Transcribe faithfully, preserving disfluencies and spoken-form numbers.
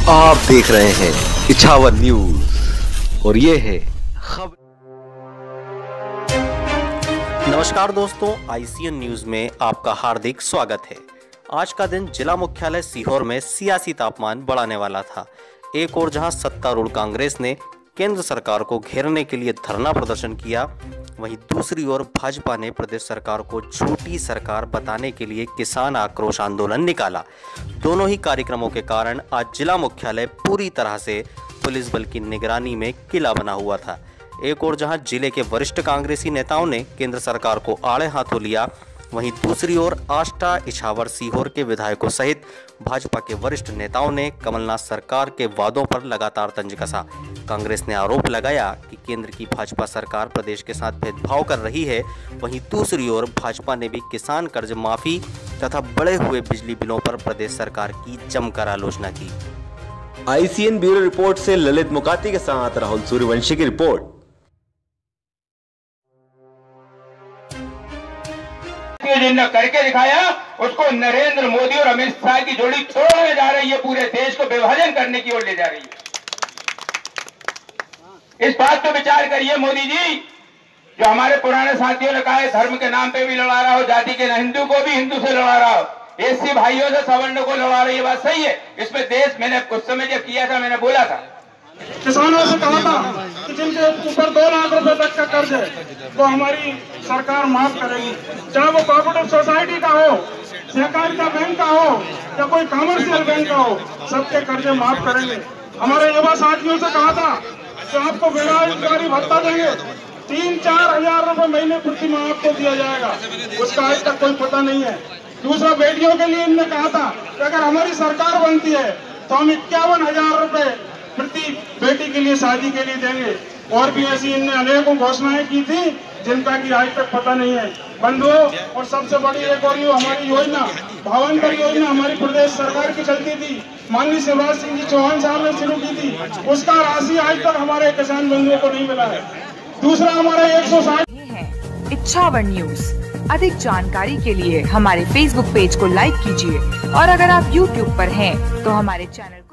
आप देख रहे हैं इछावर न्यूज और ये है खबर। नमस्कार दोस्तों, आईसीएन न्यूज में आपका हार्दिक स्वागत है। आज का दिन जिला मुख्यालय सीहोर में सियासी तापमान बढ़ाने वाला था। एक ओर जहां सत्तारूढ़ कांग्रेस ने केंद्र सरकार को घेरने के लिए धरना प्रदर्शन किया, वहीं दूसरी ओर भाजपा ने प्रदेश सरकार को झूठी सरकार बताने के लिए किसान आक्रोश आंदोलन निकाला। दोनों ही कार्यक्रमों के कारण आज जिला मुख्यालय पूरी तरह से पुलिस बल की निगरानी में किला बना हुआ था। एक ओर जहां जिले के वरिष्ठ कांग्रेसी नेताओं ने केंद्र सरकार को आड़े हाथों लिया, वहीं दूसरी ओर आष्टा, इछावर, सीहोर के विधायकों सहित भाजपा के वरिष्ठ नेताओं ने कमलनाथ सरकार के वादों पर लगातार तंज कसा। कांग्रेस ने आरोप लगाया कि केंद्र की भाजपा सरकार प्रदेश के साथ भेदभाव कर रही है। वहीं दूसरी ओर भाजपा ने भी किसान कर्ज माफी तथा बढ़े हुए बिजली बिलों पर प्रदेश सरकार की जमकर आलोचना की। आईसीएन ब्यूरो रिपोर्ट से ललित मुकाती के साथ राहुल सूर्यवंशी की रिपोर्ट। जिन्होंने करके दिखाया उसको नरेंद्र मोदी और अमित शाह की जोड़ी छोड़ने जा रही है, पूरे देश को विभाजन करने की ओर ले जा रही है। इस बात पर विचार करिए मोदी जी, जो हमारे पुराने साथियों ने कहा है धर्म के नाम पे भी लड़ा रहा हो, जाति के हिंदू को भी हिंदू से लड़ा रहा हो, एससी भाइयों से सवर्ण को लड़ा रही है, बात सही है। इसमें देश मैंने कुछ समय जब किया था, मैंने बोला था किसानों से कहा था कि जिनके ऊपर दो लाख रुपए तक का कर्ज है वो हमारी सरकार माफ करेगी, चाहे वो कोऑपरेटिव सोसाइटी का हो, सहकारिता बैंक का हो या कोई कमर्शियल बैंक का हो, सबके कर्जे माफ करेंगे। हमारे युवा साथियों से कहा था कि आपको बेरोजगारी भत्ता देंगे, तीन चार हजार रुपए महीने प्रति माह आपको दिया जाएगा, उसका आज तक कोई पता नहीं है। दूसरा, बेटियों के लिए इनने कहा था कि अगर हमारी सरकार बनती है तो हम इक्यावन हजार रुपए प्रति बेटी के लिए शादी के लिए देंगे। और भी ऐसी इनने अनेकों घोषणाएं की थी जिनका कि आज तक पता नहीं है। बंधुओं, और सबसे बड़ी एक और हमारी योजना भावंतर योजना हमारी प्रदेश सरकार की चलती थी, माननीय शिवराज सिंह जी चौहान साहब ने शुरू की थी, उसका राशि आज तक हमारे किसान बंधुओं को नहीं मिला है। दूसरा, हमारे एक सौ साठ है इछावर न्यूज। अधिक जानकारी के लिए हमारे फेसबुक पेज को लाइक कीजिए और अगर आप यूट्यूब पर हैं तो हमारे चैनल